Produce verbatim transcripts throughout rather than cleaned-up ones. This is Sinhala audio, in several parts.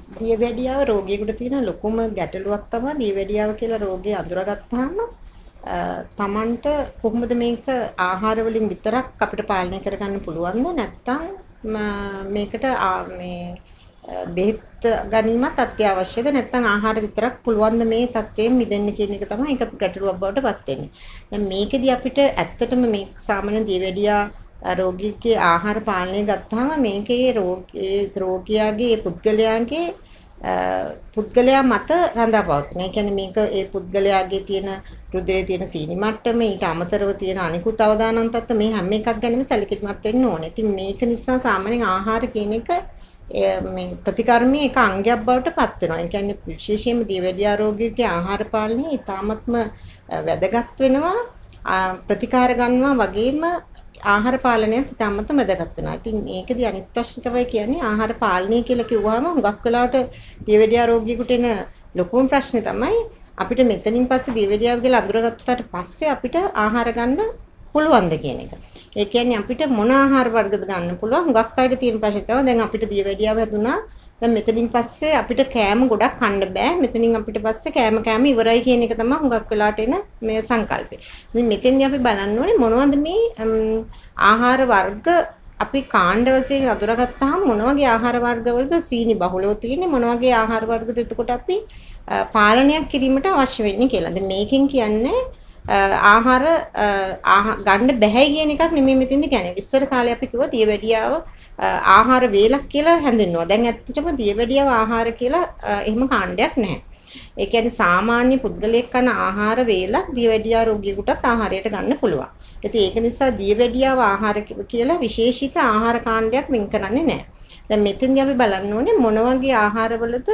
දියවැඩියාව රෝගියෙකුට තියෙන ලොකුම ගැටලුවක් තමයි දියවැඩියාව කියලා රෝගය අඳුරගත්තාම තමන්ට කොහොමද මේක ආහාර වලින් විතරක් අපිට පාලනය කරගන්න පුළුවන්ද නැත්නම් මේකට මේ බෙහෙත් ගැනීමත් අත්‍යවශ්‍යද නැත්නම් ආහාර විතරක් පුළුවන්ද මේ තත්ත්වයෙන් මිදෙන්න කියන එක තමයි ඒක ගැටලුවක් බවට පත් වෙන්නේ. දැන් මේකෙදි අපිට ඇත්තටම මේ සාමාන්‍ය දියවැඩියා රෝගියෙක්ගේ ආහාර පාලනය ගත්තාම මේකේ රෝගී රෝගියාගේ පුද්ගලයාගේ පුද්ගලයා මත රඳාපවතින. ඒ කියන්නේ මේක ඒ පුද්ගලයාගේ තියෙන රුධිරයේ තියෙන සීනි මට්ටම ඊට අමතරව තියෙන අනිකුත් අවදානම් තත්ත්ව මේ හැම එකක් ගැනම සැලකිලිමත් වෙන්න ඕනේ. ඉතින් මේක නිසා සාමාන්‍යයෙන් ආහාර කියන එක මේ ප්‍රතිකර්මයේ එක අංගයක් බවට පත් වෙනවා. ඒ කියන්නේ විශේෂයෙන්ම දියවැඩියා රෝගියෙකුගේ ආහාර පාලනය ඉතාමත්ම වැදගත් වෙනවා. ප්‍රතිකාර ගන්නවා වගේම ආහාර පාලනයත් ඉතාමත් වැදගත් වෙනවා. ඉතින් මේකදී අනිත් ප්‍රශ්නේ තමයි කියන්නේ ආහාර පාලනය කියලා කිව්වහම හුඟක් වෙලාවට දියවැඩියා රෝගියෙකුට එන ලොකුම ප්‍රශ්නේ තමයි අපිට මෙතනින් පස්සේ දියවැඩියාව කියලා අඳුරගත්තාට පස්සේ අපිට ආහාර ගන්න පුළුවන්ද කියන එක. ඒ කියන්නේ අපිට මොන ආහාර වර්ගද ගන්න පුළුවන් හුඟක් අයට තියෙන ප්‍රශ්නේ තමයි දැන් අපිට දියවැඩියාව හැදුනා දැන් මෙතනින් පස්සේ අපිට කෑම ගොඩක් කන්න බෑ. මෙතනින් අපිට පස්සේ කෑම කෑම ඉවරයි කියන එක තමයි හුඟක් වෙලාට එන මේ සංකල්පය. ඉතින් මෙතෙන්දී අපි බලන්න ඕනේ මොනවද මේ ආහාර වර්ග අපි කාණ්ඩ වශයෙන් අඳුරගත්තාම මොන වගේ ආහාර වර්ගවලද සීනි බහුලව තියෙන්නේ මොන වගේ ආහාර වර්ගද එතකොට අපි පාලනයක් කිරීමට අවශ්‍ය වෙන්නේ කියලා. දැන් මේකෙන් කියන්නේ ආහාර ගන්න බැහැ කියන එකක් නෙමෙයි මෙතෙන්ද කියන්නේ. ඉස්සර කාලේ අපි කිව්වා දියවැඩියාව ආහාර වේලක් කියලා හැඳින්වුවා. දැන් ඇත්තටම දියවැඩියාව ආහාර කියලා එහෙම කාණ්ඩයක් නැහැ. ඒ කියන්නේ සාමාන්‍ය පුද්ගලයෙක් කන ආහාර වේලක් දියවැඩියා රෝගියෙකුටත් ආහාරයට ගන්න පුළුවන්. ඉතින් ඒක නිසා දියවැඩියාව ආහාර කියලා විශේෂිත ආහාර කාණ්ඩයක් වෙන් කරන්නේ නැහැ. දැන් මෙතෙන්දී අපි බලන්න ඕනේ මොන වගේ ආහාරවලද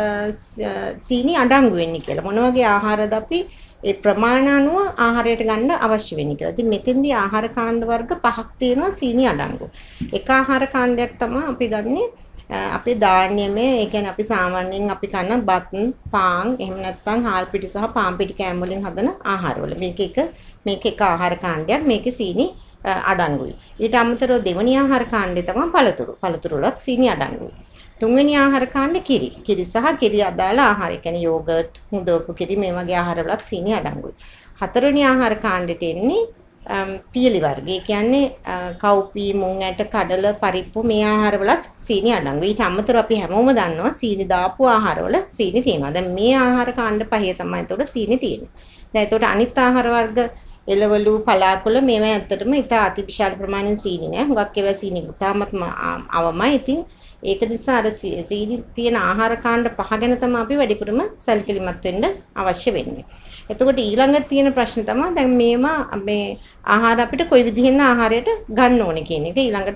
සීනි අඩංගු වෙන්නේ කියලා. මොන වගේ ආහාරද අපි ඒ ප්‍රමාණ අනුව ආහාරයට ගන්න අවශ්‍ය වෙන්නේ කියලා. ඉතින් මෙතෙන්දී ආහාර කාණ්ඩ වර්ග පහක් තියෙනවා සීනි අඩංගු. එක ආහාර කාණ්ඩයක් තමයි අපි දන්නේ අපේ ධාන්‍යමය. ඒ කියන්නේ අපි සාමාන්‍යයෙන් අපි කන බත්, පාන්, එහෙම නැත්නම් හාල් පිටි සහ පාන් පිටි කෑම වලින් හදන ආහාරවල. මේක එක මේක එක ආහාර කාණ්ඩයක්. මේකේ සීනි අඩංගුයි. ඊට අමතරව දෙවෙනි ආහාර කාණ්ඩය තමයි පළතුරු. පළතුරු වලත් සීනි අඩංගුයි. තුන්වෙනි ආහාර කාණ්ඩ කිරි. කිරි සහ කිරි අදාළ ආහාර. ඒ කියන්නේ යෝගර්ට්, මුදවපු කිරි මේ වගේ ආහාරවලත් සීනි අඩංගුයි. හතරවෙනි ආහාර කාණ්ඩෙට එන්නේ පියලි වර්ග. ඒ කියන්නේ කව්පි, මුං ඇට, කඩල, පරිප්පු මේ ආහාරවලත් සීනි අඩංගුයි. ඊට අමතරව අපි හැමෝම දන්නවා සීනි දාපු ආහාරවල සීනි තියෙනවා. දැන් මේ ආහාර කාණ්ඩ පහේ තමයි එතකොට සීනි තියෙන්නේ. දැන් එතකොට අනිත් ආහාර වර්ග එළවලු, පලාකොළ මේවා ඇත්තටම ඉතා අතිවිශාල ප්‍රමාණයෙන් සීනි නෑ. හුඟක් ඒවා සීනි ඉතාමත්ම අවමයි. ඉතින් ඒක නිසා අර සීනි තියෙන ආහාර කාණ්ඩ පහ ගැන තමයි අපි වැඩිපුරම සැලකිලිමත් වෙන්න අවශ්‍ය වෙන්නේ. එතකොට ඊළඟ තියෙන ප්‍රශ්නේ තමයි දැන් මේවා මේ ආහාර අපිට කොයි විදිහෙන්ද ආහාරයට ගන්න ඕනේ කියන එක ඊළඟට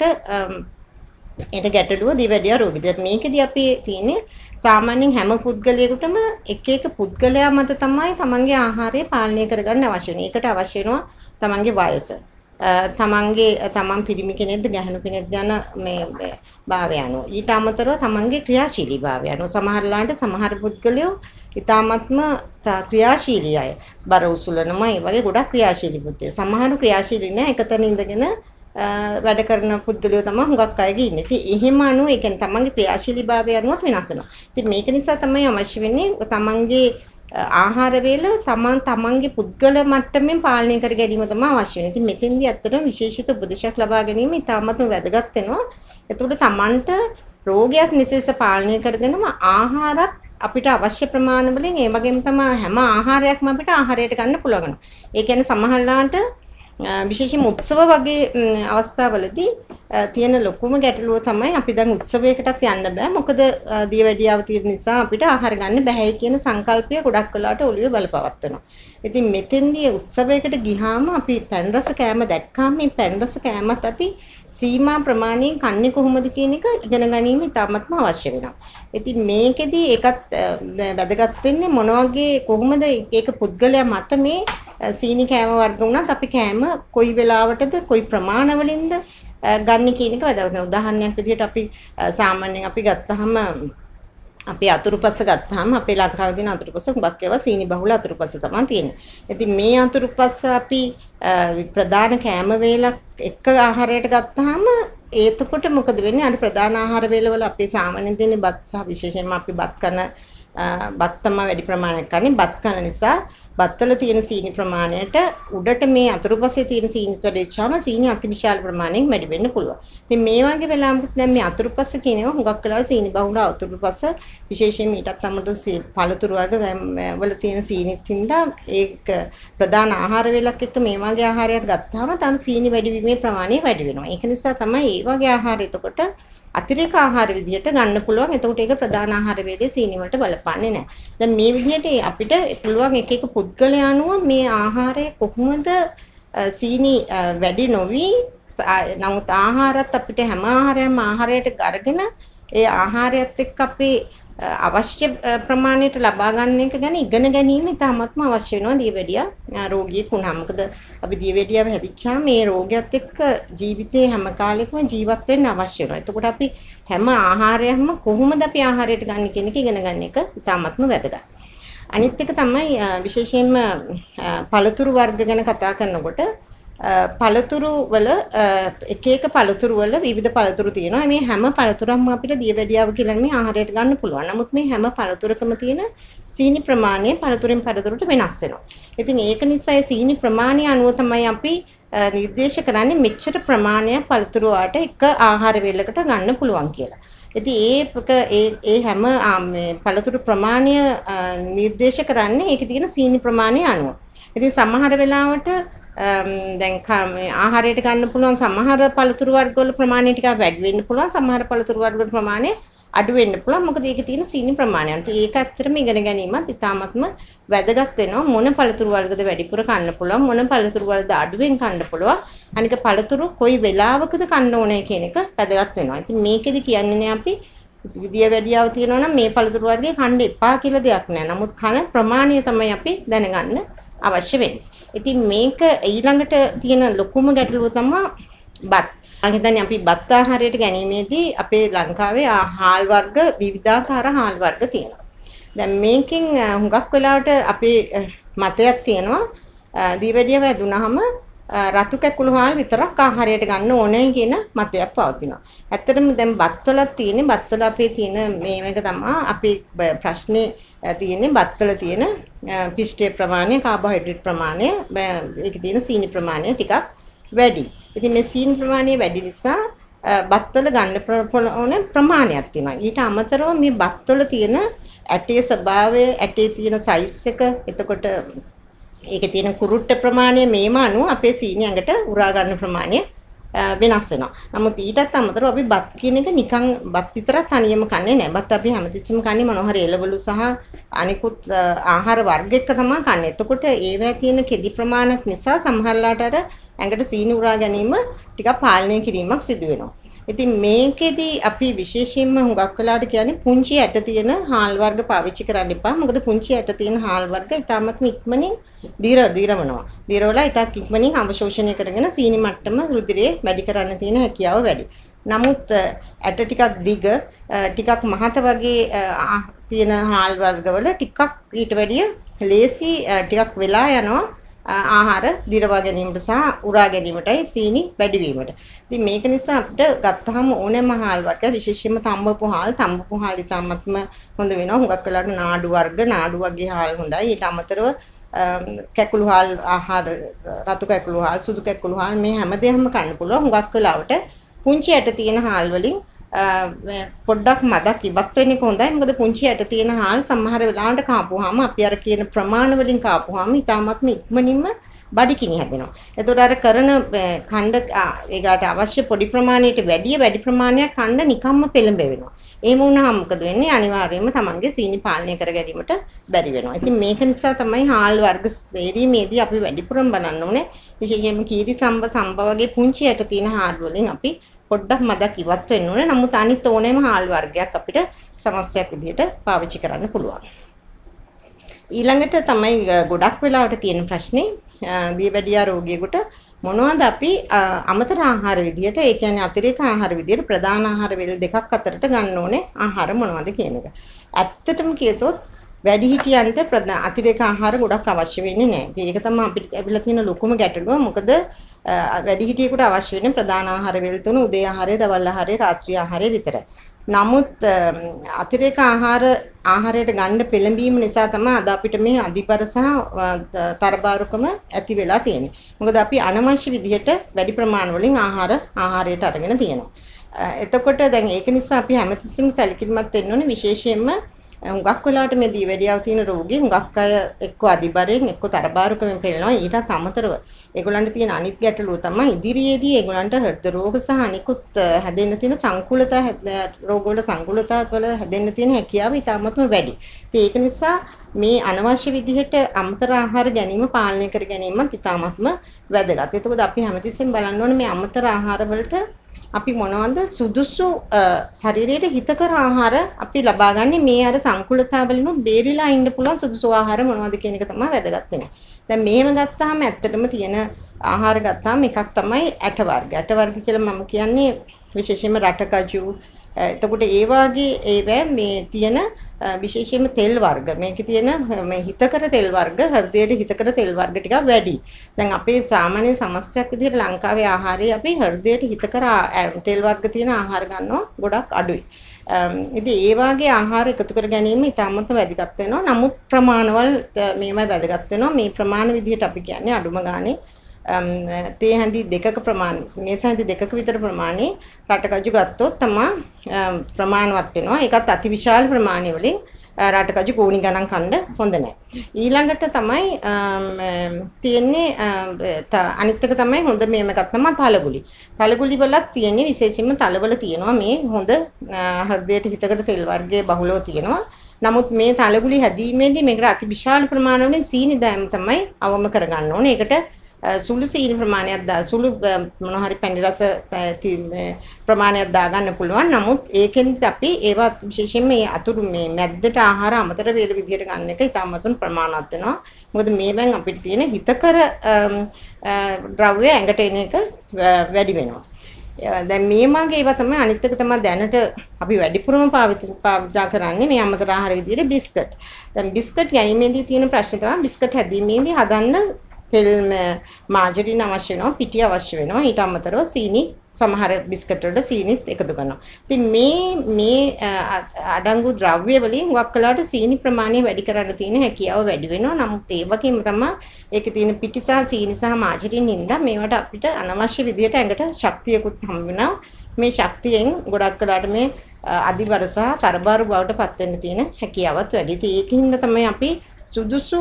එන ගැටලුව දියවැඩියා රෝගී. දැන් මේකෙදි අපි තියෙන්නේ සාමාන්‍යයෙන් හැම පුද්ගලයෙකුටම එක එක පුද්ගලයා මත තමයි තමන්ගේ ආහාරය පාලනය කරගන්න අවශ්‍ය වෙන්නේ. ඒකට අවශ්‍ය වෙනවා තමන්ගේ වයස. තමන්ගේ තමන් පිරිමි කෙනෙක්ද ගැහණු කෙනෙක්ද යන මේ භාවය අනුව. ඊට අමතරව තමන්ගේ ක්‍රියාශීලී භාවය අනුව සමහරලාට සමහර පුද්ගලයෝ ඉතාමත්ම ක්‍රියාශීලී අය. බර උසුලනම ඒ වගේ ගොඩක් ක්‍රියාශීලී පුද්ගලයෝ. සමහරු ක්‍රියාශීලී නැහැ. එකතන ඉඳගෙන වැඩ කරන පුද්ගලයෝ තමයි හුඟක් අයගේ ඉන්නේ. ඉතින් එහෙම අනුව ඒ කියන්නේ තමන්ගේ ක්‍රියාශීලී භාවය අනුවත් වෙනස් වෙනවා. ඉතින් මේක නිසා තමයි අවශ්‍ය වෙන්නේ තමන්ගේ ආහාර වේල තමන් තමන්ගේ පුද්ගල මට්ටමින් පාලනය කර ගැනීම තමයි අවශ්‍ය වෙන්නේ. ඉතින් මෙතෙන්දී ඇත්තටම විශේෂිත උපදේශයක් ලබා ගැනීම ඉතාමත්ම වැදගත් වෙනවා. එතකොට තමන්ට රෝගයක් නිසෙස පාලනය කරගෙනම ආහාරත් අපිට අවශ්‍ය ප්‍රමාණ වලින් ඒ වගේම තමයි හැම ආහාරයක්ම අපිට ආහාරයට ගන්න පුළුවන්. ඒ කියන්නේ සමහරලාට විශේෂයෙන්ම උත්සව වගේ අවස්ථාවලදී තියෙන ලොකුම ගැටලුව තමයි අපි දැන් උත්සවයකටත් යන්න බෑ. මොකද දියවැඩියාව තියෙන නිසා අපිට ආහාර ගන්න බෑ කියන සංකල්පය ගොඩක් වෙලාට ඔළුවේ බලපවත්වනවා. ඉතින් මෙතෙන්දී උත්සවයකට ගිහාම අපි පැන් රස කෑම දැක්කාම මේ පැන් රස කෑමත් අපි සීමා ප්‍රමාණයෙන් කන්නේ කොහොමද කියන එක ඉගෙන ගැනීම ඉතාමත්ම අවශ්‍ය වෙනවා. ඉතින් මේකෙදී ඒකත් වැදගත් වෙන්නේ මොන වගේ කොහොමද ඒක පුද්ගලයා මත මේ සීනි කෑම වර්ග වුණත් අපි කෑම කොයි වෙලාවටද කොයි ප්‍රමාණවලින්ද ගන්න කියන එක වැදගත් වෙනවා. උදාහරණයක් විදිහට අපි සාමාන්‍යයෙන් අපි ගත්තාම අපි අතුරුපස ගත්තාම අපේ ලංකාවේ තියෙන අතුරුපස හුඟක් ඒවා සීනි බහුල අතුරුපස තමයි තියෙන්නේ. ඉතින් මේ අතුරුපස අපි ප්‍රධාන කෑම වේලක් එක ආහාරයට ගත්තාම ඒතකොට මොකද වෙන්නේ? අර ප්‍රධාන ආහාර වේලවල අපේ සාමාන්‍යයෙන් තියෙන බත් සහ විශේෂයෙන්ම අපි බත් කන බත් තමයි වැඩි ප්‍රමාණයක් කන්නේ. බත් කන නිසා බත්වල තියෙන සීනි ප්‍රමාණයට උඩට මේ අතුරුපසේ තියෙන සීනිත් වැඩිච්චාම සීනි අතිවිශාල ප්‍රමාණයෙන් වැඩි වෙන්න පුළුවන්. ඉතින් මේ වගේ වෙලාවකට දැන් මේ අතුරුපස කියනවා හුඟක් වෙලාවට සීනි බහුල අතුරුපස විශේෂයෙන් ඊටත් අමතර පළතුරු වර්ග වල තියෙන සීනිත් හින්දා ඒක ප්‍රධාන ආහාර වේලක් එක්ක මේ වගේ ආහාරයක් ගත්තාම තම සීනි වැඩි වීමේ ප්‍රමාණය වැඩි වෙනවා. ඒක නිසා තමයි මේ වගේ ආහාර එතකොට අතිරේක ආහාර විදිහට ගන්න පුළුවන්. එතකොට ඒක ප්‍රධාන ආහාර වේලේ සීනි වලට බලපාන්නේ නැහැ. දැන් මේ විදිහට අපිට පුළුවන් එක එක පුද්ගලයා අනුව මේ ආහාරය කොහොමද සීනි වැඩි නොවි නමුත් ආහාරත් අපිට හැම ආහාරයක්ම ආහාරයට අරගෙන ඒ ආහාරයත් එක්ක අපේ අවශ්‍ය ප්‍රමාණයට ලබා ගන්න එක ගැන ඉගෙන ගැනීම ඉතාමත්ම අවශ්‍ය වෙනවා දියවැඩියා රෝගියෙක් වුණාම. මොකද අපි දියවැඩියාව හැදිච්චාම මේ රෝගයත් එක්ක ජීවිතේ හැම කාලෙකම ජීවත් වෙන්න අවශ්‍ය වෙනවා. එතකොට අපි හැම ආහාරයක්ම කොහොමද අපි ආහාරයට ගන්න කියන එක ඉගෙන ගන්න එක ඉතාමත්ම වැදගත්. අනිත් එක තමයි විශේෂයෙන්ම පළතුරු වර්ග ගැන කතා කරනකොට පළතුරු වල එක එක පළතුරු වල විවිධ පළතුරු තියෙනවා. මේ හැම පළතුරක්ම අපිට දියවැඩියාව කියලා මේ ආහාරයට ගන්න පුළුවන්. නමුත් මේ හැම පළතුරකම තියෙන සීනි ප්‍රමාණය පළතුරෙන් පළතුරට වෙනස් වෙනවා. ඉතින් ඒක නිසා ඒ සීනි ප්‍රමාණය අනුව තමයි අපි නිර්දේශ කරන්නේ මෙච්චර ප්‍රමාණයක් පළතුරු වලට එක ආහාර වේලකට ගන්න පුළුවන් කියලා. ඉතින් ඒක ඒ ඒ හැම පළතුරු ප්‍රමාණය නිර්දේශ කරන්නේ ඒකේ තියෙන සීනි ප්‍රමාණය අනුව. ඉතින් සමහර වෙලාවට දැන් ආහාරයට ගන්න පුළුවන් සමහර පළතුරු වර්ග වල ප්‍රමාණය ටිකක් වැඩි වෙන්න පුළුවන්. සමහර පළතුරු වර්ග වල ප්‍රමාණය අඩු වෙන්න පුළුවන්. මොකද ඒකේ තියෙන සීනි ප්‍රමාණය. ඒක ඇත්තටම ඉගෙන ගැනීමත් ඉතාමත්ම වැදගත් වෙනවා. මොන පළතුරු වර්ගද වැඩිපුර කන්න පුළුවන්, මොන පළතුරු වර්ගද අඩුවෙන් කන්න පුළුවන්. අනික පළතුරු කොයි වෙලාවකද කන්න ඕනේ කියන එක වැදගත් වෙනවා. ඉතින් මේකෙදි කියන්නේ නේ අපි දියවැඩියාව තියෙනවා නම් මේ පළතුරු වර්ගය කන්න එපා කියලා දෙයක් නෑ. නමුත් කන ප්‍රමාණය තමයි අපි දැනගන්න අවශ්‍ය වෙන්නේ. ඉතින් මේක ඊළඟට තියෙන ලොකුම ගැටලුව තමයි බත්. මම හිතන්නේ අපි බත් ආහාරයට ගැනීමේදී අපේ ලංකාවේ හාල් වර්ග විවිධාකාර හාල් වර්ග තියෙනවා. දැන් මේකෙන් හුඟක් වෙලාවට අපේ මතයක් තියෙනවා දියවැඩියාව ඇදුනහම රතු කැකුළු හාල් විතරක් ආහාරයට ගන්න ඕනේ කියන මතයක් පවතිනවා. ඇත්තටම දැන් බත්වලත් තියෙන්නේ බත්වල අපේ තියෙන මේක තමයි අපේ ප්‍රශ්නේ තියෙන්නේ බත්වල තියෙන පිෂ්ඨයේ ප්‍රමාණය, කාබෝහයිඩ්‍රේට් ප්‍රමාණය, ඒකේ තියෙන සීනි ප්‍රමාණය ටිකක් වැඩි. ඉතින් මේ සීනි ප්‍රමාණය වැඩි නිසා බත්වල ගන්න ඕනේ ප්‍රමාණයක් තියෙනවා. ඊට අමතරව මේ බත්වල තියෙන ඇටේ ස්වභාවය, ඇටේ තියෙන සයිස් එක, එතකොට ඒකේ තියෙන කුරුට්ට ප්‍රමාණය මේම අනුව අපේ සීනි ඇඟට උරා ගන්න ප්‍රමාණය වෙනස් වෙනවා. නමුත් ඊටත් අමතරව අපි බත් කියන එක නිකන් බත් විතරක් තනියම කන්නේ නැහැ. බත් අපි හැමතිස්සෙම කන්නේ මොනවා හරි එළවලු සහ අනිකුත් ආහාර වර්ග එක්ක තමයි කන්නේ. එතකොට ඒවැය තියෙන කෙදි ප්‍රමාණත් නිසා සමහරලාට අර ඇඟට සීනි උරා ගැනීම ටිකක් පාලනය කිරීමක් සිදු වෙනවා. ඉතින් මේකෙදි අපි විශේෂයෙන්ම හුඟක් වෙලාවට කියන්නේ පුංචි ඇට තියෙන හාල් වර්ග පාවිච්චි කරන්න එපා. මොකද පුංචි ඇට තියෙන හාල් වර්ග ඉතාමත්ම ඉක්මනින් දීර දීරවනවා. දීරවලා ඉතාක් ඉක්මනින් අවශෝෂණය කරගෙන සීනි මට්ටම රුධිරයේ වැඩි කරන්න තියෙන හැකියාව වැඩි. නමුත් ඇට ටිකක් දිග ටිකක් මහත වගේ තියෙන හාල් වර්ගවල ටිකක් ඊට වැඩිය ලේසි ටිකක් වෙලා යනවා ආහාර දිරවා ගැනීමට සහ උරා ගැනීමටයි සීනි වැඩි වීමට. ඉතින් මේක නිසා අපිට ගත්තාම ඕනෑම හාල් වර්ග විශේෂයෙන්ම තඹපු හාල් තඹපු හාල් ඉතාමත්ම හොඳ වෙනවා. හුඟක් වෙලාවට නාඩු වර්ග නාඩු වගේ හාල් හොඳයි. ඊට අමතරව කැකුළු හාල් ආහාර රතු කැකුළු හාල් සුදු කැකුළු හාල් මේ හැමදේම කන්න පුළුවන්. හුඟක් වෙලාවට පුංචි ඇට තියෙන හාල් වලින් පොඩ්ඩක් මදක් ඉවත් වෙන එක හොඳයි. මොකද පුංචි ඇට තියෙන හාල් සමහර වෙලාවට කාපුවාම අපි අර කියන ප්‍රමාණ වලින් කාපුවාම ඉතාමත්ම ඉක්මනින්ම බඩිකිනි හැදෙනවා. එතකොට අර කරන ඛණ්ඩ ඒකට අවශ්‍ය පොඩි ප්‍රමාණයට වැඩිය වැඩි ප්‍රමාණයක් ඛණ්ඩ නිකම්ම පෙළඹෙනවා. එහෙම වුණාම මොකද වෙන්නේ? අනිවාර්යයෙන්ම Tamange සීනි පාලනය කර ගැනීමට බැරි වෙනවා. ඉතින් මේක නිසා තමයි හාල් වර්ග තේරීමේදී අපි වැඩිපුරම බලන්න ඕනේ. විශේෂයෙන්ම කීරි සම්බ සම්බ වගේ පුංචි ඇට තියෙන හාල් වලින් අපි පොඩ්ඩක් මදක් ඉවත් වෙන්න ඕනේ. නමුත් අනිත් ඕනෑම හාල් වර්ගයක් අපිට සමස්තයක් විදිහට පාවිච්චි කරන්න පුළුවන්. ඊළඟට තමයි ගොඩක් වෙලාවට තියෙන ප්‍රශ්නේ දියවැඩියා රෝගියෙකුට මොනවද අපි අමතර ආහාර විදිහට, ඒ කියන්නේ අතිරේක ආහාර විදිහට ප්‍රධාන ආහාර වේල දෙකක් අතරට ගන්න ඕනේ ආහාර මොනවද කියන එක. ඇත්තටම කියතොත් වැඩිහිටියන්ට අතිරේක ආහාර ගොඩක් අවශ්‍ය වෙන්නේ නැහැ. ඉතින් ඒක තමයි අපිට ලැබිලා තියෙන ලොකුම ගැටලුව. මොකද වැඩිහිටියෙකුට අවශ්‍ය වෙන ප්‍රධාන ආහාර වේල් තුන උදේ ආහාරය, දවල් ආහාරය, රාත්‍රී ආහාරය විතරයි. නමුත් අතිරේක ආහාර ආහාරයට ගන්න පෙළඹීම නිසා තමයි අද අපිට මේ අධිබර සහ තරබාරුකම ඇති වෙලා තියෙන්නේ. මොකද අපි අනවශ්‍ය විදිහට වැඩි ප්‍රමාණ වලින් ආහාර ආහාරයට අරගෙන තියෙනවා. එතකොට දැන් ඒක නිසා අපි හැමතිස්සෙම සැලකිලිමත් වෙන්න ඕනේ විශේෂයෙන්ම හුඟක් වෙලාවට මේ දීවැඩියාව තියෙන රෝගී හුඟක් අය එක්ක අධිබරෙන් එක්ක තරබාරුකමෙන් පෙළෙනවා. ඊටත් අමතරව ඒගොල්ලන්ට තියෙන අනිත් ගැටලුව තමයි ඉදිරියේදී ඒගොල්ලන්ට හෘද රෝග සහ අනිකුත් හැදෙන්න තියෙන සංකූලතා රෝගවල සංකූලතා වල හැදෙන්න තියෙන හැකියාව ඉතාමත්ම වැඩි. ඒක නිසා මේ අනවශ්‍ය විදිහට අමතර ආහාර ගැනීම පාලනය කර ගැනීමත් ඉතාමත්ම වැදගත්. එතකොට අපි හැමතිස්සෙම බලන්න ඕනේ මේ අමතර ආහාර වලට අපි මොනවද සුදුසු ශරීරයට හිතකර ආහාර අපි ලබා ගන්න මේ අර සංකූලතාවලිනුත් බේරිලා ඉන්න පුළුවන් සුදුසු ආහාර මොනවද කියන එක තමයි වැදගත් වෙන්නේ. දැන් මේව ගත්තාම ඇත්තටම තියෙන ආහාර ගත්තාම එකක් තමයි ඇට වර්ග. ඇට වර්ග කියලා මම කියන්නේ විශේෂයෙන්ම රටකජු. එතකොට ඒ වාගේ ඒවැ මේ තියෙන විශේෂයෙන්ම තෙල් වර්ග. මේකේ තියෙන මේ හිතකර තෙල් වර්ග, හෘදයට හිතකර තෙල් වර්ග ටිකක් වැඩි. දැන් අපේ සාමාන්‍ය සමස්තයක් විදිහට ලංකාවේ ආහාරයේ අපි හෘදයට හිතකර තෙල් වර්ග තියෙන ආහාර ගන්නවා ගොඩක් අඩුයි. ඉතින් ඒ වාගේ ආහාර එකතු කර ගැනීම ඉතාමත් වැදගත් වෙනවා. නමුත් ප්‍රමාණවල මේමයි වැදගත් වෙනවා. මේ ප්‍රමාණ විදිහට අපි කියන්නේ අඩුම ගානේ තේ හැඳි දෙකක ප්‍රමාණය මේ හැඳි දෙකක විතර ප්‍රමාණය රටකජු ගත්තොත් තමයි ප්‍රමාණවත් වෙනවා. ඒකත් අතිවිශාල ප්‍රමාණය වලින් රටකජු ගෝණි ගණන් කන්න හොඳ නැහැ. ඊළඟට තමයි තියෙන්නේ අනිත් එක තමයි හොඳ මේම එකක් තමයි තලගුලි. තලගුලි වලත් තියෙන්නේ විශේෂයෙන්ම තලවල තියෙනවා මේ හොඳ හෘදයට හිතකට තෙල් වර්ගයේ බහුලව තියෙනවා. නමුත් මේ තලගුලි හැදීමේදී මේකට අතිවිශාල ප්‍රමාණවලින් සීනි දැම තමයි අවම කරගන්න ඕනේ. ඒකට සුළු සීනි ප්‍රමාණයක් දා සුළු මොන හරි පැණි රස ප්‍රමාණයක් දා ගන්න පුළුවන්. නමුත් ඒකෙන් අපි ඒවත් විශේෂයෙන්ම මේ අතුරු මේ මැද්දට ආහාර අමතර වේල විදියට ගන්න එක ඉතාමත්ම ප්‍රමාණවත් වෙනවා. මොකද මේවෙන් අපිට තියෙන හිතකර ද්‍රව්‍ය ඇඟට එන එක වැඩි වෙනවා. දැන් මේ මාගේ ඒවා තමයි අනිත් එක තමයි දැනට අපි වැඩිපුරම පාවිච්චි කරන්නේ මේ අමතර ආහාර විදියට බිස්කට්. දැන් බිස්කට් ගැනීමේදී තියෙන ප්‍රශ්නේ තමයි බිස්කට් හැදීමේදී හදන්න තෙල් මාජරින් අවශ්‍ය වෙනවා, පිටි අවශ්‍ය වෙනවා. ඊට අමතරව සීනි සමහර බිස්කට් වලට සීනිත් එකතු කරනවා. ඉතින් මේ මේ අඩංගු ද්‍රව්‍ය වලින් වක්කලාට සීනි ප්‍රමාණය වැඩි කරන්න තියෙන හැකියාව වැඩි වෙනවා. නමුත් ඒ වගේම තමයි ඒකේ තියෙන පිටි සහ සීනි සහ මාජරින් හින්දා මේවට අපිට අනවශ්‍ය විදිහට ඇඟට ශක්තියකුත් හම්බ වෙනවා. මේ ශක්තියෙන් ගොඩක් වෙලාට මේ අධිබර සහ තරබාරු බවට පත් වෙන්න තියෙන හැකියාවත් වැඩි. ඉතින් ඒකින්ද තමයි අපි සුදුසු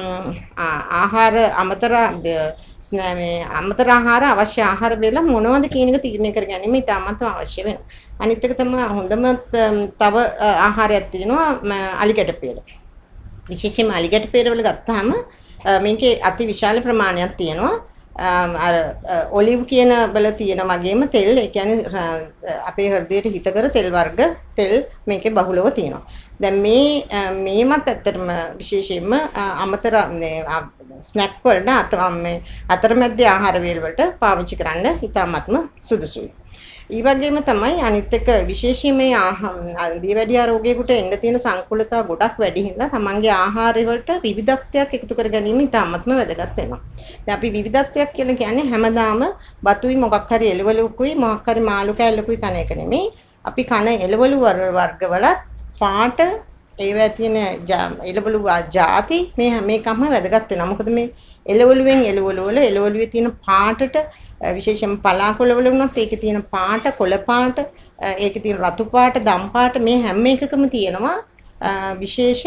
ආහාර අමතර මේ අමතර ආහාර අවශ්‍ය ආහාර වේල මොනවද කියන එක තීරණය කර ගැනීම ඉතාමත් අවශ්‍ය වෙනවා. අනිත් එක තමයි හොඳම තව ආහාරයක් තියෙනවා අලිගැට පෙර. විශේෂයෙන්ම අලිගැට පෙර වල ගත්තාම මේකේ අති විශාල ප්‍රමාණයක් තියෙනවා. අර ඔලිව් කියන බල තියෙන වගේම තෙල් ඒ කියන්නේ අපේ හෘදයට හිතකර තෙල් වර්ග තෙල් මේකේ බහුලව තියෙනවා. දැන් මේ මේමත් ඇත්තටම විශේෂයෙන්ම අමතර ස්නැක් වලට අතරමැද ආහාර වේල වලට පාවිච්චි කරන්න ඉතාමත්ම සුදුසුයි. ඒ වගේම තමයි අනිත් එක විශේෂයෙන්ම දීවැඩියා රෝගියෙකුට එන්න තියෙන සංකූලතා ගොඩක් වැඩි හින්දා තමන්ගේ ආහාරය වලට විවිධත්වයක් එකතු කර ගැනීම ඉතාමත්ම වැදගත් වෙනවා. දැන් අපි විවිධත්වයක් කියලා කියන්නේ හැමදාම බතුයි මොකක් හරි එළවලුකුයි මොකක් හරි මාළු කෑල්ලකුයි කන එක නෙමෙයි. අපි කන එළවලු වර්ගවලත් පාට ඒවා තියෙන එළවලු ಜಾති මේ හැම එකක්ම වැදගත් වෙනවා. මොකද මේ එළවලුවෙන් එළවලු වල එළවලුවේ තියෙන පාටට විශේෂයෙන් පලාකොළ වල වුණත් ඒකේ තියෙන පාට කොළ පාට ඒකේ තියෙන රතු පාට දම් පාට මේ හැම එකකම තියෙනවා විශේෂ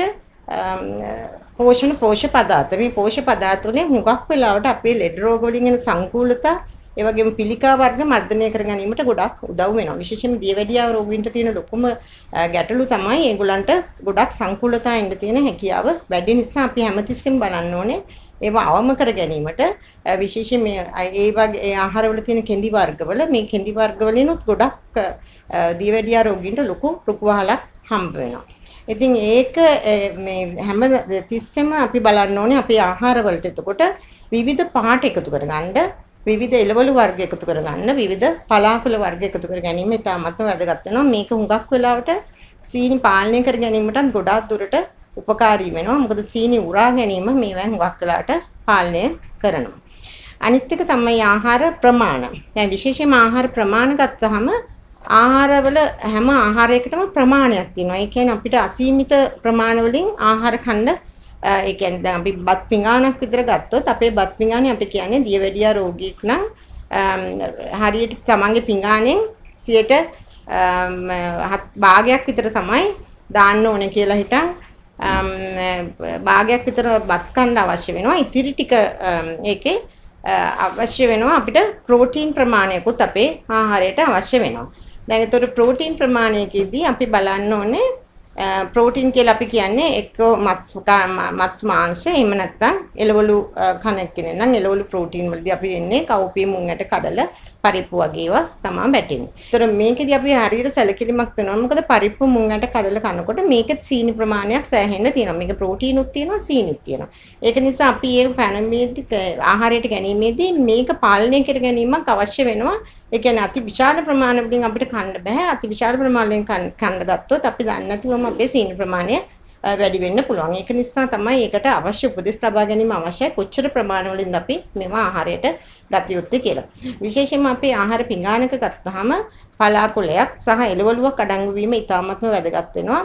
පෝෂණ පෝෂ්‍ය පදාර්ථ. මේ පෝෂ්‍ය පදාර්ථ වලින් හුඟක් වෙලාවට අපේ ලෙඩ රෝග වලින් එන සංකූලතා ඒ වගේම පිළිකා වර්ග මර්ධනය කර ගැනීමට ගොඩක් උදව් වෙනවා. විශේෂයෙන්ම දියවැඩියා රෝගීන්ට තියෙන ලොකුම ගැටලු තමයි ඒගොල්ලන්ට ගොඩක් සංකූලතා ඉන්න තියෙන හැකියාව වැඩි නිසා අපි හැමතිස්සෙම බලන්න ඕනේ ඒවා අවම කර ගැනීමට විශේෂයෙන් මේ ඒ වගේ ආහාරවල තියෙන කෙඳි වර්ගවල මේ කෙඳි වර්ගවලිනුත් ගොඩක් දියවැඩියා රෝගීන්ට ලොකු රුක් වහලක් හම්බ වෙනවා. ඉතින් ඒක මේ හැම තිස්සෙම අපි බලන්න ඕනේ අපේ ආහාරවලට එතකොට විවිධ පාට එකතු කරගන්න විවිධ එළවලු වර්ග එකතු කරගන්න විවිධ පලාකුළු වර්ග එකතු කර ගැනීම ඉතාමත්ම වැදගත් වෙනවා. මේක හුඟක් වෙලාවට සීනි පාලනය කර ගැනීමටත් ගොඩාක් දුරට උපකාරී වෙනවා. මොකද සීනි උරා ගැනීම මේවෙන් හුඟක් වෙලාවට පාලනය කරනවා. අනිත් එක තමයි ආහාර ප්‍රමාණ. දැන් විශේෂයෙන්ම ආහාර ප්‍රමාණ ගත්තාම ආහාරවල හැම ආහාරයකටම ප්‍රමාණයක් තියෙනවා. ඒ කියන්නේ අපිට අසීමිත ප්‍රමාණ වලින් ආහාර කන්න ඒ කියන්නේ දැන් අපි බත් පිඟානක් විතර ගත්තොත් අපේ බත් පිඟානේ අපි කියන්නේ දියවැඩියා රෝගියෙක් නම් හරියට තමන්ගේ පිඟානෙන් සියයට භාගයක් විතර තමයි දාන්න ඕනේ කියලා හිටන් භාගයක් විතර බත් කන්න අවශ්‍ය වෙනවා. ඉතිරි ටික ඒකේ අවශ්‍ය වෙනවා අපිට ප්‍රෝටීන් ප්‍රමාණයකුත් අපේ ආහාරයට අවශ්‍ය වෙනවා. දැන් ඒතර ප්‍රෝටීන් ප්‍රමාණයකදී අපි බලන්න ඕනේ ප්‍රෝටීන් කියලා අපි කියන්නේ එක්ක මත්ස් මත්ස් මාංශ එහෙම නැත්නම් එළවලු කණක් කෙනෙක් නම් එළවලු ප්‍රෝටීන් වලදී අපි එන්නේ කවුපිය මුං ඇට කඩල පරිප්පු වගේ ඒවා තමයි වැටෙන්නේ. ඒතර මේකෙදී අපි හරියට සැලකිලිමත් වෙනවා. මොකද පරිප්පු මුං ඇට කඩල කනකොට මේකෙත් සීනි ප්‍රමාණයක් සෑහෙන්න තියෙනවා. මේක ප්‍රෝටීනුත් තියෙනවා සීනිත් තියෙනවා. ඒක නිසා අපි ඒක කනමේදී ආහාරයට ගැනීමේදී මේක පාලනය කර ගැනීමක් අවශ්‍ය වෙනවා. ඒ කියන්නේ අති විශාල ප්‍රමාණයකින් අපිට කන්න බෑ. අති විශාල ප්‍රමාණයෙන් කන්න ගත්තොත් අපි දන්නේ නැතිවම අපේ සීනි ප්‍රමාණය වැඩි වෙන්න පුළුවන්. ඒක නිසා තමයි ඒකට අවශ්‍ය උපදෙස් ලබා ගැනීම අවශ්‍යයි. කොච්චර ප්‍රමාණ වලින්ද අපි මේව ආහාරයට ගත යුත්තේ කියලා. විශේෂයෙන්ම අපි ආහාර පිඟානක ගත්තාම පලාකුලයක් සහ එළවලුවක් අඩංගු වීම ඉතාමත්ම වැදගත් වෙනවා.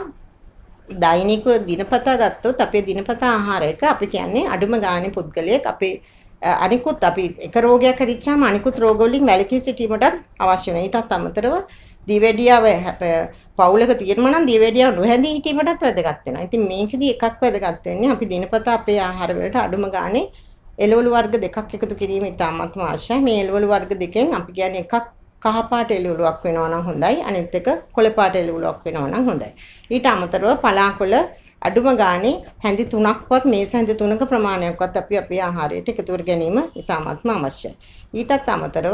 දෛනිකව දිනපතා ගත්තොත් අපේ දිනපතා ආහාරයක අපි කියන්නේ අඩුම ගානේ පුද්ගලයෙක් අපේ අනිකුත් අපි එක රෝගයක් හැදිච්චාම අනිකුත් රෝග වලින් වැළකී සිටීමට අවශ්‍ය වෙන. ඊටත් අමතරව දියවැඩියාව පවුලක තියෙනවා නම් දියවැඩියාව නොහැඳී හිටීමටත් වැදගත් වෙනවා. ඉතින් මේකෙදි එකක් වැදගත් වෙන්නේ අපි දිනපතා අපේ ආහාර වලට අඩුම ගානේ එළවලු වර්ග දෙකක් එකතු කිරීම ඉතාමත්ම අවශ්‍යයි. මේ එළවලු වර්ග දෙකෙන් අපි කියන්නේ එකක් කහ පාට එළවලුවක් වෙනවා නම් හොඳයි. අනිත් එක කොළ පාට එළවලුවක් වෙනවා නම් හොඳයි. ඊට අමතරව පලාකොළ අඩුම ගානේ හැඳි තුනක්වත් මේස හැඳි තුනක ප්‍රමාණයක්වත් අපි අපේ ආහාරයට එකතු කර ගැනීම ඉතාමත්ම අවශ්‍යයි. ඊටත් අමතරව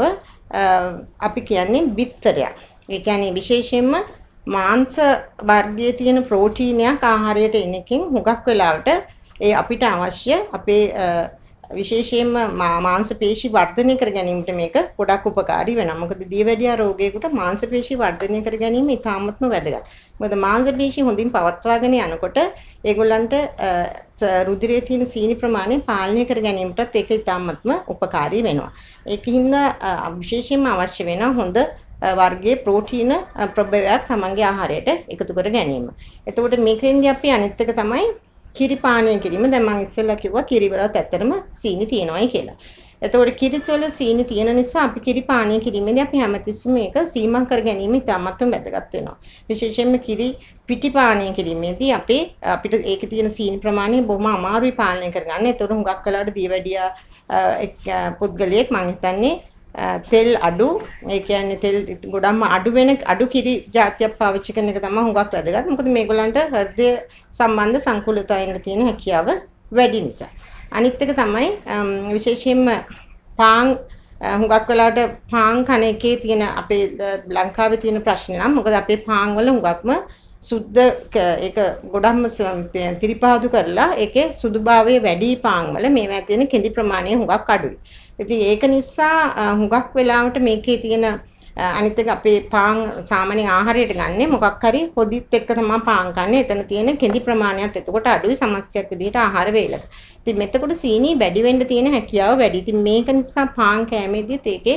අපි කියන්නේ බිත්තරයක්. ඒ කියන්නේ විශේෂයෙන්ම මාංශ වර්ගයේ තියෙන ප්‍රෝටීනයක් ආහාරයට එන එකෙන් හුඟක් වෙලාවට ඒ අපිට අවශ්‍ය අපේ විශේෂයෙන්ම මාංශ පේශි වර්ධනය කර ගැනීමට මේක ගොඩක් උපකාරී වෙනවා. මොකද දියවැඩියා රෝගයකට මාංශ පේශි වර්ධනය කර ගැනීම ඉතාමත්ම වැදගත්. මොකද මාංශ පේශි හොඳින් පවත්වාගෙන යනකොට ඒගොල්ලන්ට රුධිරයේ තියෙන සීනි ප්‍රමාණය පාලනය කර ගැනීමටත් ඒක ඉතාමත්ම උපකාරී වෙනවා. ඒකින්ද විශේෂයෙන්ම අවශ්‍ය වෙන හොඳ වර්ගයේ ප්‍රෝටීන ප්‍රභවයක් තමන්ගේ ආහාරයට එකතු කර ගැනීම. එතකොට මේකෙන්දී අපි අනිත් එක තමයි කිරි පානය කිරීම. දැන් මම ඉස්සෙල්ලා කිව්වා කිරි වලත් ඇත්තටම සීනි තියෙනවායි කියලා. එතකොට කිරි වල සීනි තියෙන නිසා අපි කිරි පානය කිරීමේදී අපි හැමතිස්සෙම මේක සීමා කර ගැනීම ඉතාමත්ම වැදගත් වෙනවා. විශේෂයෙන්ම කිරි පිටි පානය කිරීමේදී අපේ අපිට ඒකේ තියෙන සීනි ප්‍රමාණය බොහොම අමාරුයි පාලනය කරගන්න. එතකොට හුඟක් වෙලාවට දියවැඩියා පුද්ගලයෙක් මං හිතන්නේ තෙල් අඩු ඒ කියන්නේ තෙල් ගොඩක්ම අඩු වෙන අඩු කිරි జాතියක් පාවිච්චි කරන එක තමයි හුඟක් වැදගත්. මොකද මේගොල්ලන්ට හෘදය සම්බන්ධ සංකූලතාවයන් තියෙන හැකියාව වැඩි නිසා. අනිත් එක තමයි විශේෂයෙන්ම පාන් හුඟක් වෙලාවට පාන් කන එකේ තියෙන අපේ ලංකාවේ තියෙන ප්‍රශ්නේ නම් මොකද අපේ පාන් වල හුඟක්ම සුද්ධ ඒක ගොඩක්ම පිරිපහදු කරලා ඒකේ සුදුභාවය වැඩි පාන් වල මේවා තියෙන කෙඳි ප්‍රමාණය හුඟක් අඩුයි. ඉතින් ඒක නිසා හුඟක් වෙලාවට මේකේ තියෙන අනිත් එක අපේ පාන් සාමාන්‍ය ආහාරයට ගන්නෙ මොකක් හරි හොදිත් එක්ක තමයි පාන් කන්නේ. එතන තියෙන කෙඳි ප්‍රමාණයත් එතකොට අඩුයි සමස්තයක් විදිහට ආහාර වේලක. ඉතින් මෙතකොට සීනි වැඩි වෙන්න තියෙන හැකියාව වැඩි. ඉතින් මේක නිසා පාන් කෑමේදීත් ඒකේ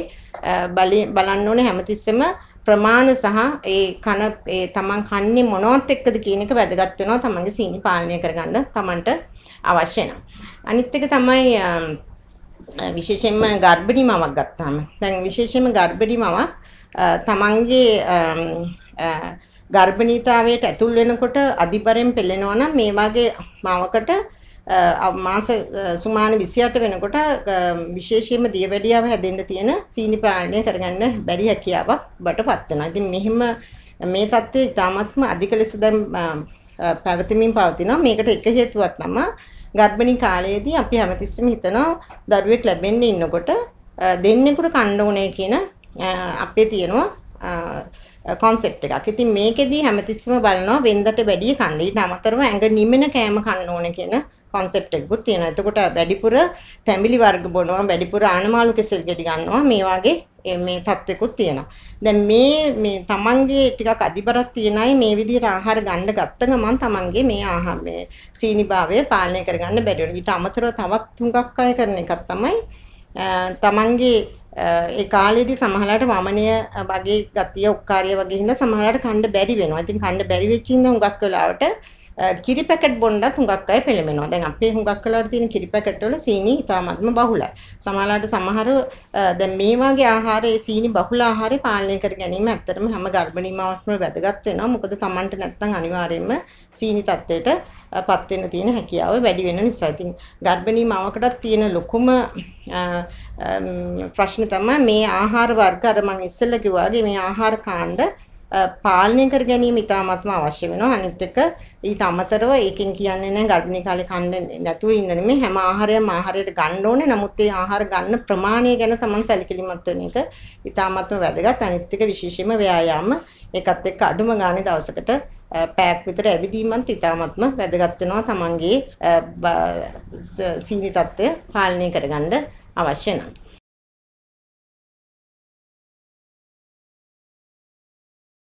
බලන්න ඕනේ හැමතිස්සෙම ප්‍රමාණ සහ ඒ කන ඒ තමන් කන්නේ මොනවත් එක්කද කියන එක වැදගත් වෙනවා තමන්ගේ සීනි පාලනය කරගන්න තමන්ට අවශ්‍ය වෙනවා. අනිත් එක තමයි විශේෂයෙන්ම ගර්භණී මවක් ගත්තාම දැන් විශේෂයෙන්ම ගර්භණී මවක් තමන්ගේ ගර්භණීතාවයට ඇතුල් වෙනකොට අධිබරෙන් පෙළෙනවා නම් මේ වගේ මවකට මාස සුමාන විසිඅට වෙනකොට විශේෂයෙන්ම දියවැඩියාව හැදෙන්න තියෙන සීනි පාලනය කරගන්න බැරි හැකියාවක් බටපත් වෙනවා. ඉතින් මෙහිම මේ தත්ත්වය ඉතාමත්ම අධික ලෙස දැන් පැවතීමින් පවතිනවා. මේකට එක හේතුවක් තමයි ගර්භණී කාලයේදී අපි හැමතිස්සෙම හිතනවා දරුවෙක් ලැබෙන්න ඉන්නකොට දෙන්නෙකුට කන්න ඕනේ කියන අපේ තියෙනවා concept එකක්. ඉතින් මේකෙදී හැමතිස්සෙම බලනවා වෙන්දට වැඩි කන්න. ඊට අමතරව ඇඟ නිමෙන කෑම කන්න ඕනේ කියන concept එකකුත් තියෙනවා. එතකොට වැඩිපුර තැඹිලි වර්ග බොනවා, වැඩිපුර ආනමාළු කෙසෙල් ගෙඩි ගන්නවා. මේ වගේ මේ තත්ත්වෙකුත් තියෙනවා. දැන් මේ මේ තමන්ගේ ටිකක් අධිබරක් තියෙන අය මේ විදිහට ආහාර ගන්න ගත්ත ගමන් තමන්ගේ මේ ආහාර මේ සීනිභාවය පාලනය කරගන්න බැරි වෙනවා. ඊට අමතරව තවත් හුඟක් අය කරන එකක් තමයි තමන්ගේ ඒ කාලේදී සමහරලාට වමනය වගේ ගතිය උක්කාරිය වගේ හින්දා සමහරලාට කන්න බැරි වෙනවා. ඉතින් කන්න බැරි වෙච්ච හින්දා හුඟක් වෙලාවට කිරි පැකට් බොන්නත් හුඟක් අය පෙළඹෙනවා. දැන් අපේ හුඟක් වෙලාවට තියෙන කිරි පැකට් වල සීනි ඉතාමත්ම බහුලයි. සමහරලාට සමහර දැන් මේ වගේ ආහාර ඒ සීනි බහුල ආහාරය පාලනය කර ගැනීම ඇත්තටම හැම ගර්භණී මාවක්ම වැදගත් වෙනවා. මොකද Tamanට නැත්තම් අනිවාර්යයෙන්ම සීනි තත්ත්වයට පත් වෙන්න තියෙන හැකියාව වැඩි වෙන නිසා. ඉතින් ගර්භණී මාවකටත් තියෙන ලොකුම ප්‍රශ්න තමයි මේ ආහාර වර්ග අර මම ඉස්සෙල්ලා කිව්වා වගේ මේ ආහාර කාණ්ඩ පාලනය කර ගැනීම ඉතාමත්ම අවශ්‍ය වෙනවා. අනිත් එක ඊට අමතරව ඒකෙන් කියන්නේ නැහැ ගර්භණී කාලේ කන්න නැතුව ඉන්න නෙමෙයි හැම ආහාරයක්ම ආහාරයට ගන්න ඕනේ. නමුත් ඒ ආහාර ගන්න ප්‍රමාණය ගැන Taman සැලකිලිමත් වෙන එක ඉතාමත්ම වැදගත්. අනිත් එක විශේෂයෙන්ම ව්‍යායාම ඒකත් එක්ක අඩුම ගානේ දවසකට පැයක් විතර ඇවිදීමත් ඉතාමත්ම වැදගත් වෙනවා Tamanගේ සීනි තත්ත්වය පාලනය කරගන්න අවශ්‍ය නම්.